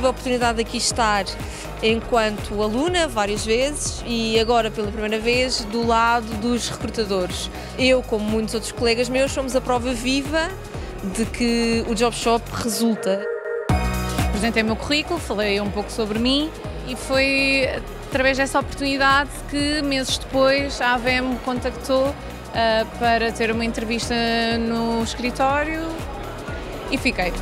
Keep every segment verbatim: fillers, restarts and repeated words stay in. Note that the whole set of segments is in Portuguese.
tive a oportunidade de aqui estar enquanto aluna várias vezes e agora pela primeira vez do lado dos recrutadores. Eu, como muitos outros colegas meus, somos a prova viva de que o Job Shop resulta. Apresentei o meu currículo, falei um pouco sobre mim e foi através dessa oportunidade que meses depois a A V M me contactou uh, para ter uma entrevista no escritório e fiquei.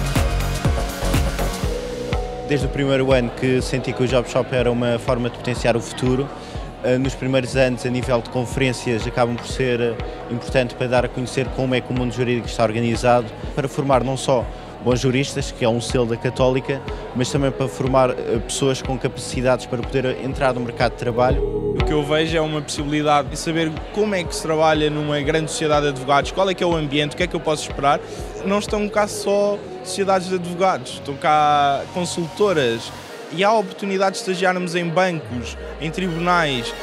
Desde o primeiro ano que senti que o Job Shop era uma forma de potenciar o futuro. Nos primeiros anos, a nível de conferências, acabam por ser importante para dar a conhecer como é que o mundo jurídico está organizado, para formar não só bons juristas, que é um selo da Católica, mas também para formar pessoas com capacidades para poder entrar no mercado de trabalho. O que eu vejo é uma possibilidade de saber como é que se trabalha numa grande sociedade de advogados, qual é que é o ambiente, o que é que eu posso esperar. Não estão cá só sociedades de advogados, estão cá consultoras e há a oportunidade de estagiarmos em bancos, em tribunais.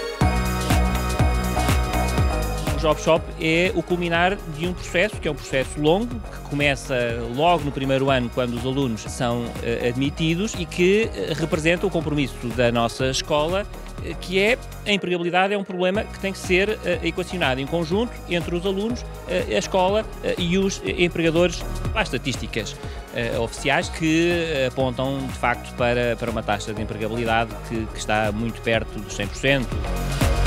O Job Shop é o culminar de um processo, que é um processo longo, que começa logo no primeiro ano, quando os alunos são uh, admitidos e que uh, representa o compromisso da nossa escola, uh, que é a empregabilidade é um problema que tem que ser uh, equacionado em conjunto entre os alunos, uh, a escola uh, e os empregadores. Há estatísticas uh, oficiais que uh, apontam, de facto, para, para uma taxa de empregabilidade que, que está muito perto dos cem por cento.